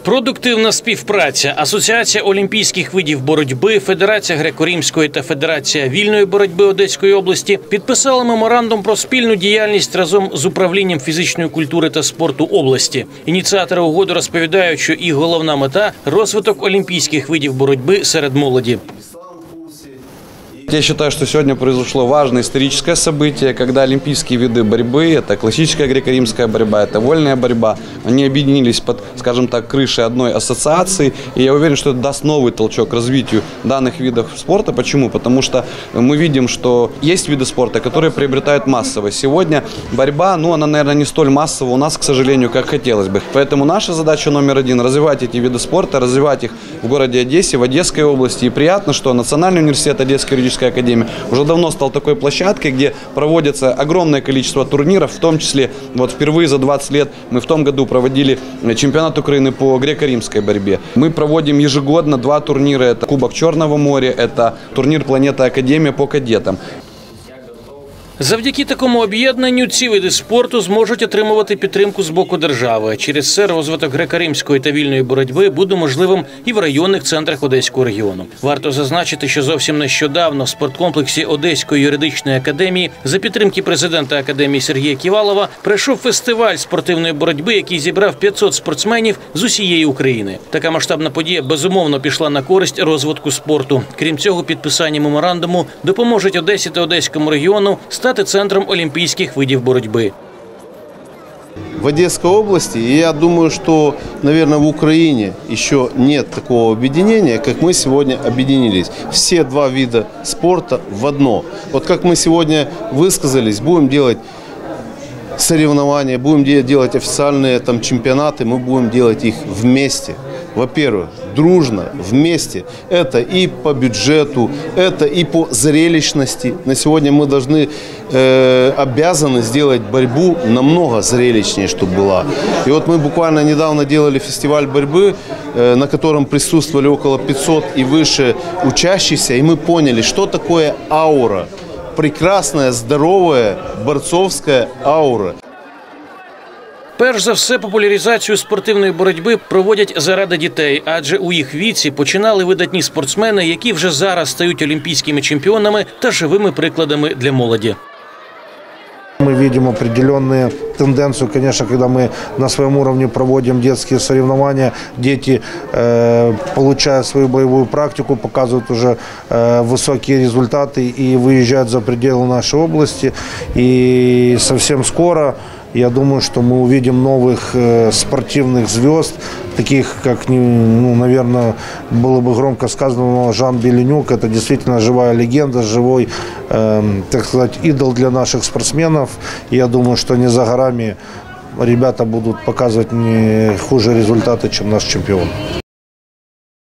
Продуктивна співпраця. Асоціація олімпійських видів боротьби, Федерація греко-римської та Федерація вільної боротьби Одеської області підписали меморандум про спільну діяльність разом з управлінням фізичної культури та спорту області. Ініціатори угоди розповідають, що їх головна мета – розвиток олімпійських видів боротьби серед молоді. Я считаю, что сегодня произошло важное историческое событие, когда олимпийские виды борьбы, это классическая греко-римская борьба, это вольная борьба, они объединились под, скажем так, крышей одной ассоциации. И я уверен, что это даст новый толчок развитию данных видов спорта. Почему? Потому что мы видим, что есть виды спорта, которые приобретают массовость. Сегодня борьба, она, наверное, не столь массовая у нас, к сожалению, как хотелось бы. Поэтому наша задача номер один – развивать эти виды спорта, развивать их в городе Одессе, в Одесской области. И приятно, что Национальный университет Одесской юридической академии уже давно стал такой площадкой, где проводится огромное количество турниров, в том числе впервые за 20 лет мы в том году проводили чемпионат Украины по греко-римской борьбе. Мы проводим ежегодно 2 турнира, это Кубок Черного моря, это турнир Планета Академия по кадетам. Завдяки такому об'єднанню ці види спорту зможуть отримувати підтримку з боку держави. Через це розвиток греко-римської та вільної боротьби буде можливим і в районних центрах Одеського регіону. Варто зазначити, що зовсім нещодавно в спорткомплексі Одеської юридичної академії за підтримки президента академії Сергія Ківалова пройшов фестиваль спортивної боротьби, який зібрав 500 спортсменів з усієї України. Така масштабна подія безумовно пішла на користь розвитку спорту. Крім цього, підписання меморандуму допоможуть Одесі та Одеському регіону стати центром олімпійських видів боротьби. В Одесской области, и я думаю, что, наверное, в Украине еще нет такого объединения, как мы сегодня объединились. Все 2 вида спорта в одно. Вот как мы сегодня высказались, будем делать соревнования, будем делать официальные чемпионаты, мы будем делать их вместе. Во-первых, дружно, вместе. Это и по бюджету, это и по зрелищности. На сегодня мы обязаны сделать борьбу намного зрелищнее, чтобы была. И вот мы буквально недавно делали фестиваль борьбы, на котором присутствовали около 500 и выше учащихся, и мы поняли, что такое аура. Прекрасная, здоровая, борцовская аура. Перш за все, популяризацію спортивної боротьби проводять заради дітей, адже у їх віці починали видатні спортсмени, які вже зараз стають олімпійськими чемпіонами та живими прикладами для молоді. Мы видим определенную тенденцию, конечно, когда мы на своем уровне проводим детские соревнования, дети получают свою боевую практику, показывают уже высокие результаты и выезжают за пределы нашей области. И совсем скоро, я думаю, что мы увидим новых спортивных звезд, таких как, наверное, было бы громко сказано, Жан Беленюк. Это действительно живая легенда, живой, так сказать, идол для наших спортсменов. И я думаю, что не за горами ребята будут показывать не хуже результаты, чем наш чемпион.